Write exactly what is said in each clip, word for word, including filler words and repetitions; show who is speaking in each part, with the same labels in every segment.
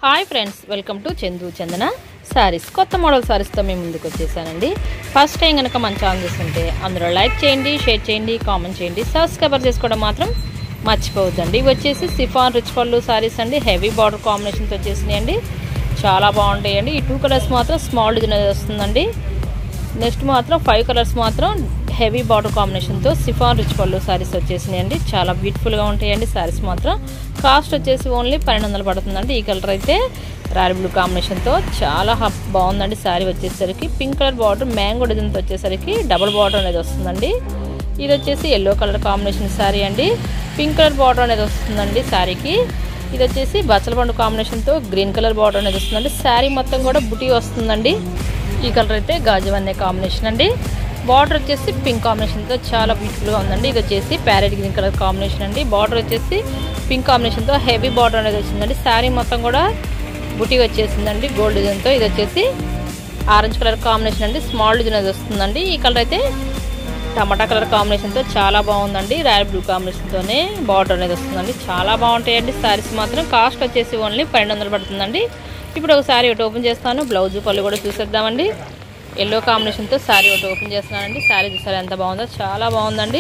Speaker 1: Hi friends, welcome to Chandu Chandana saris. కొత్త model సారీస్తో మేము ముందుకు వచ్చేసానండి. ఫస్ట్ టైం కనుక మన ఛానల్ చూస్తుంటే అందరూ లైక్ చేయండి, షేర్ చేయండి, కామెంట్ చేయండి, సబ్స్క్రైబర్ చేసుకోవడం మాత్రం మర్చిపోవద్దండి. ఇవి వచ్చేసి చిఫాన్ రిచ్ పల్లు సారీస్ అండి. హెవీ బార్డర్ కాంబినేషన్తో వచ్చేసినాయండి. చాలా బాగుంటాయండి. ఈ టూ కలర్స్ మాత్రం స్మాల్ డిజైన్ వస్తుందండి. నెక్స్ట్ మాత్రం ఫైవ్ కలర్స్ మాత్రం హెవీ బార్డర్ కాంబినేషన్తో చిఫాన్ రిచ్ పల్లు సారీస్ వచ్చేసినాయండి. చాలా బ్యూటిఫుల్గా ఉంటాయండి సారీస్ మాత్రం. కాస్ట్ వచ్చేసి ఓన్లీ పన్నెండు వందలు పడుతుందండి. ఈ కలర్ అయితే రాయల్ బ్లూ కాంబినేషన్తో చాలా బాగుందండి. శారీ వచ్చేసరికి పింక్ కలర్ బార్డర్ మ్యాంగో డిజైన్తో వచ్చేసరికి డబుల్ బార్డర్ అనేది వస్తుందండి. ఇది వచ్చేసి ఎల్లో కలర్ కాంబినేషన్ శారీ అండి. పింక్ కలర్ బార్డర్ అనేది వస్తుందండి శారీకి. ఇది వచ్చేసి బచ్చల పండు కాంబినేషన్తో గ్రీన్ కలర్ బార్డర్ అనేది వస్తుందండి. శారీ మొత్తం కూడా బుటీ వస్తుందండి. ఈ కలర్ అయితే గాజువన్నే కాంబినేషన్ అండి. బార్డర్ వచ్చేసి పింక్ కాంబినేషన్తో చాలా బ్యూటిఫుల్గా ఉందండి. ఇది వచ్చేసి ప్యారెట్ గ్రీన్ కలర్ కాంబినేషన్ అండి. బార్డర్ వచ్చేసి పింక్ కాంబినేషన్తో హెవీ బార్డర్ అనేది వచ్చిందండి. శారీ మొత్తం కూడా బుటీ వచ్చేసిందండి గోల్డ్ డిజైన్తో. ఇది వచ్చేసి ఆరెంజ్ కలర్ కాంబినేషన్ అండి. స్మాల్ డిజైన్ అనేది వస్తుందండి. ఈ కలర్ అయితే టమాటా కలర్ కాంబినేషన్తో చాలా బాగుందండి. రాయల్ బ్లూ కాంబినేషన్తోనే బార్డర్ అనేది వస్తుందండి. చాలా బాగుంటాయండి శారీస్ మాత్రం. కాస్ట్ వచ్చేసి ఓన్లీ పన్నెండు వందలు పడుతుందండి. ఇప్పుడు ఒక శారీ ఒకటి ఓపెన్ చేస్తాను. బ్లౌజ్ పళ్ళు కూడా చూసేద్దామండి. ఎల్లో కాంబినేషన్తో శారీ ఒకటి ఓపెన్ చేస్తున్నానండి. శారీ చూసారు ఎంత బాగుందో, చాలా బాగుందండి.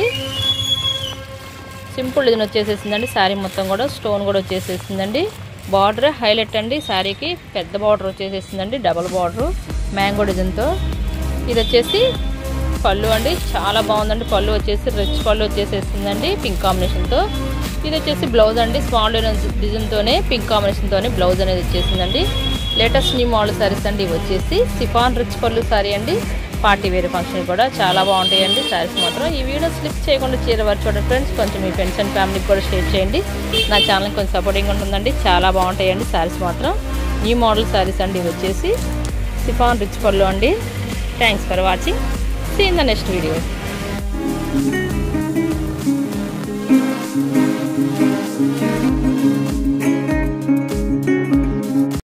Speaker 1: Simple design వచ్చేసేసిందండి. శారీ మొత్తం కూడా స్టోన్ కూడా వచ్చేసేసిందండి. బార్డర్ హైలైట్ అండి. శారీకి పెద్ద బార్డర్ వచ్చేసేసిందండి. డబుల్ బార్డర్ మ్యాంగో డిజైన్తో. ఇది వచ్చేసి పళ్ళు అండి. చాలా బాగుందండి. పళ్ళు వచ్చేసి రిచ్ పళ్ళు వచ్చేసేసిందండి పింక్ కాంబినేషన్తో. ఇది వచ్చేసి బ్లౌజ్ అండి. స్మాల్ డిజైన్తోనే పింక్ కాంబినేషన్తోనే బ్లౌజ్ అనేది వచ్చేసిందండి. లేటెస్ట్ న్యూ మోడల్ శారీస్ అండి. ఇవి వచ్చేసి చిఫాన్ రిచ్ పల్లు శారీ అండి. పార్టీ వేర్ ఫంక్షన్ కూడా చాలా బాగుంటాయండి శారీస్ మాత్రం. ఈ వీడియో స్లిప్ చేయకుండా చీర వరకు చూడండి ఫ్రెండ్స్. కొంచెం మీ ఫ్రెండ్స్ అండ్ ఫ్యామిలీకి కూడా షేర్ చేయండి. నా ఛానల్కి కొంచెం సపోర్టింగ్ ఉంటుందండి. చాలా బాగుంటాయండి శారీస్ మాత్రం. న్యూ మోడల్ శారీస్ అండి. ఇవి వచ్చేసి చిఫాన్ రిచ్ పల్లు అండి. Thanks for watching. See in the next video.